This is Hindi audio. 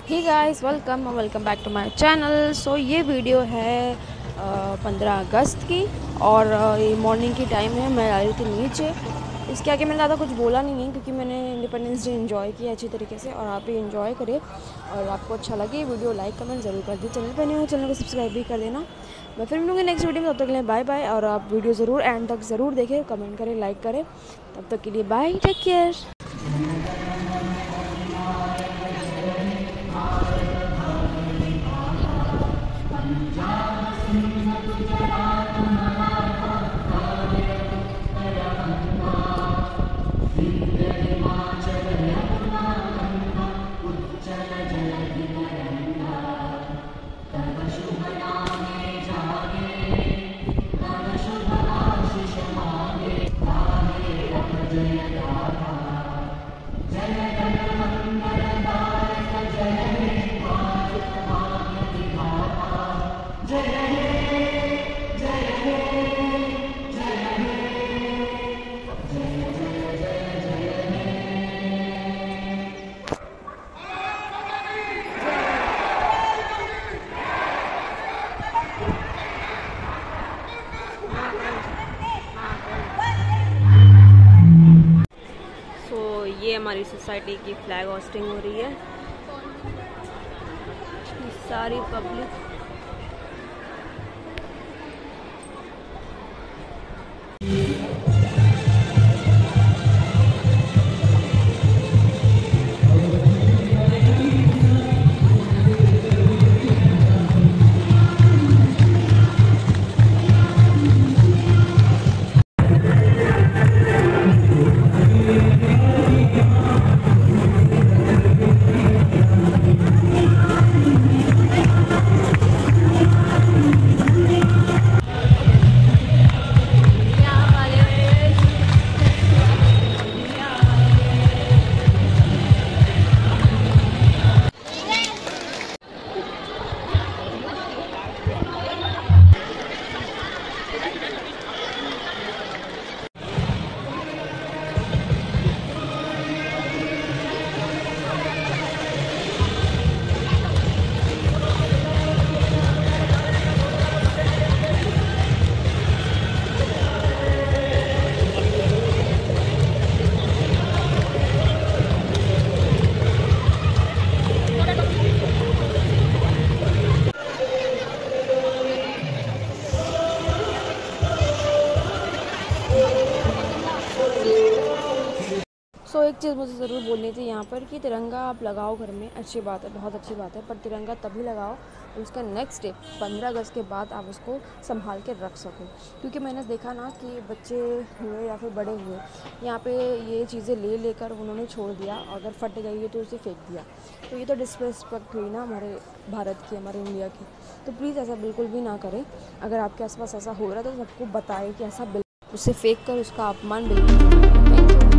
Hey guys, welcome back to my channel. So ये वीडियो है 15 अगस्त की और ये मॉर्निंग की टाइम है। मैं आ रही थी नीचे। इसके आगे मैंने ज़्यादा कुछ बोला नहीं है क्योंकि मैंने इंडिपेंडेंस डे एंजॉय किया अच्छी तरीके से, और आप भी एंजॉय करें। और आपको अच्छा लगे वीडियो, लाइक कमेंट ज़रूर कर दीजिए। चैनल पर नहीं हो चैनल को सब्सक्राइब भी कर देना। मैं फिर मिलूँगी नेक्स्ट वीडियो में, तब तक के लिए बाय बाय। और आप वीडियो ज़रूर एंड तक ज़रूर देखें, कमेंट करें, लाइक करें। तब तक के लिए बाय, टेक केयर। ये हमारी सोसाइटी की फ्लैग होस्टिंग हो रही है। सारी पब्लिक एक चीज़ मुझे ज़रूर बोलनी थी यहाँ पर कि तिरंगा आप लगाओ घर में, अच्छी बात है, बहुत अच्छी बात है, पर तिरंगा तभी लगाओ और उसका नेक्स्ट डे 15 अगस्त के बाद आप उसको संभाल के रख सको। क्योंकि मैंने देखा ना कि बच्चे हुए या फिर बड़े हुए, यहाँ पे ये चीज़ें ले लेकर उन्होंने छोड़ दिया, अगर फट गई है तो उसे फेंक दिया। तो ये तो डिसरिस्पेक्ट हुई ना हमारे भारत की, हमारे इंडिया की। तो प्लीज़ ऐसा बिल्कुल भी ना करें। अगर आपके आसपास ऐसा हो रहा है तो सबको बताएं कि ऐसा उसे फेंक कर उसका अपमान बिल्कुल। Thank you.